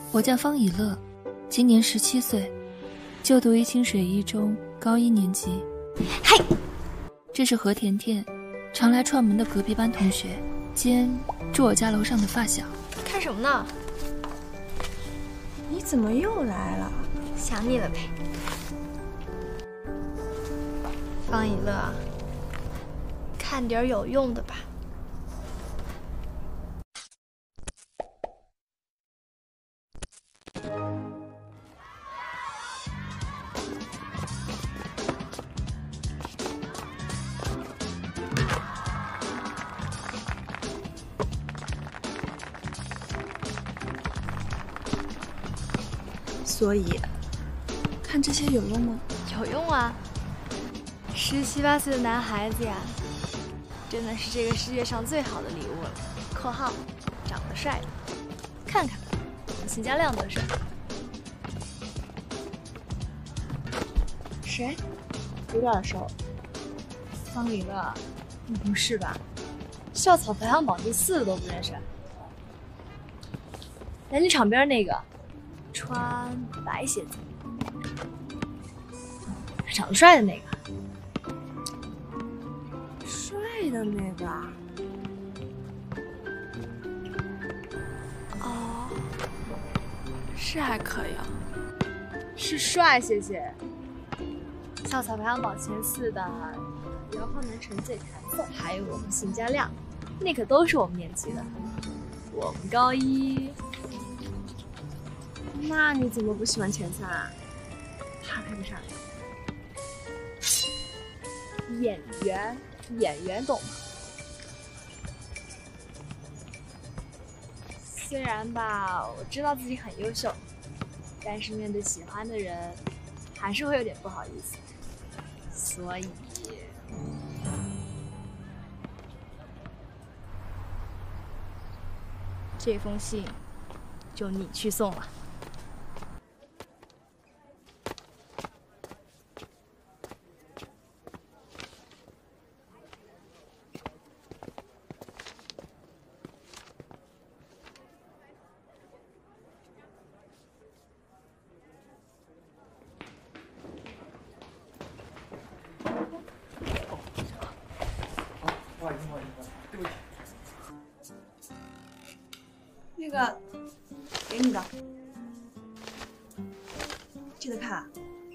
我叫方以乐，今年17岁，就读于清水一中高1年级。 嗨， 这是何甜甜，常来串门的隔壁班同学，兼住我家楼上的发小。 看什么呢？ 你怎么又来了？ 想你了呗。方以乐，看点有用的吧。 所以，看这些有用吗？ 有用啊！17、18岁的男孩子呀，真的是这个世界上最好的礼物了。（括号长得帅的，看看邢家亮多帅。） 谁？有点熟。 方以乐，你不是吧？校草排行榜第4都不认识？篮球场边那个，穿白鞋子，长得帅的那个。 帅的那个？哦，是还可以啊。 是帅，谢谢。校草排行榜前4的姚浩南、陈醉、谭颂，还有我们邢家亮，那可都是我们年级的。我们高1。 那你怎么不喜欢前3啊？他配不上你。 演员懂吗？虽然吧，我知道自己很优秀，但是面对喜欢的人，还是会有点不好意思。所以，这封信就你去送了。 对不起。 那个，给你的，记得看啊。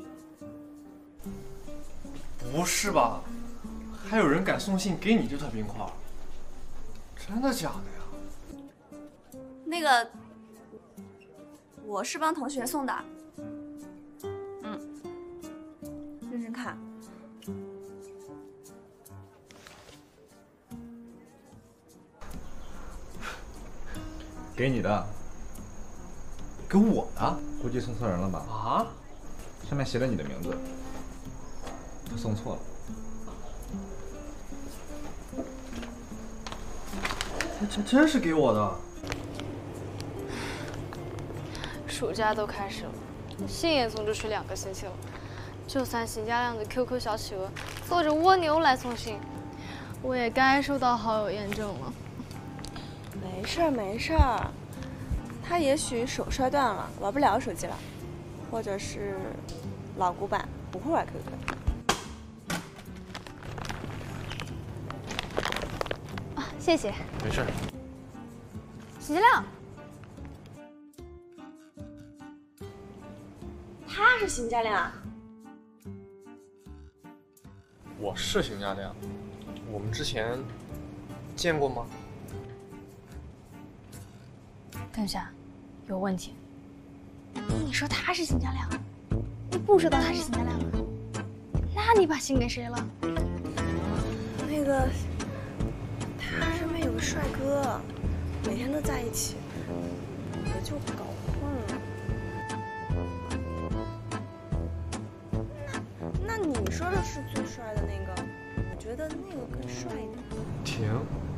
不是吧？还有人敢送信给你这特冰块？真的假的呀？ 那个，我是帮同学送的。认真看。 给你的， 给我的？ 估计送错人了吧？ 啊？ 上面写了你的名字，他送错了。 这真是给我的？ 暑假都开始了，信也送出去2个星期了，就算邢家亮的 QQ 小企鹅坐着蜗牛来送信，我也该收到好友验证了。 没事儿没事儿，他也许手摔断了，玩不了手机了，或者是老古板，不会玩 QQ。 啊，谢谢。 没事。 邢家亮， 他是邢家亮。 我是邢家亮，我们之前见过吗？ 等一下，有问题。你说他是邢家亮，你不知道他是邢家亮吗？那你把信给谁了？ 那个，他身边有个帅哥，每天都在一起，我就搞混了。那你说的是最帅的那个，我觉得那个更帅一点。 婷，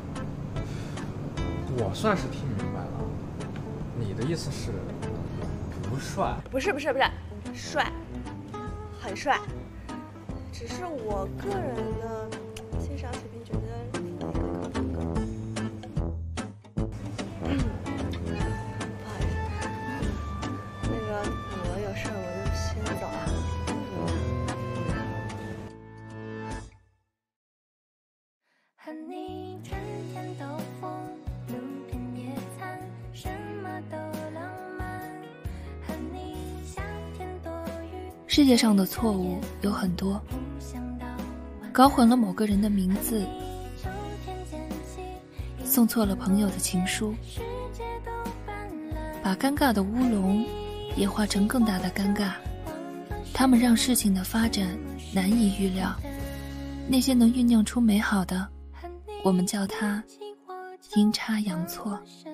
我算是听明白了，你的意思是不帅？ 不是，帅，很帅。只是我个人的欣赏水平觉得那个可能更……不好意思， 和你春天都风，路边野餐，什么都浪漫。和你夏天多雨。 世界上的错误有很多，搞混了某个人的名字，送错了朋友的情书，把尴尬的乌龙也化成更大的尴尬。他们让事情的发展难以预料，那些能酝酿出美好的，我们叫它阴差阳错。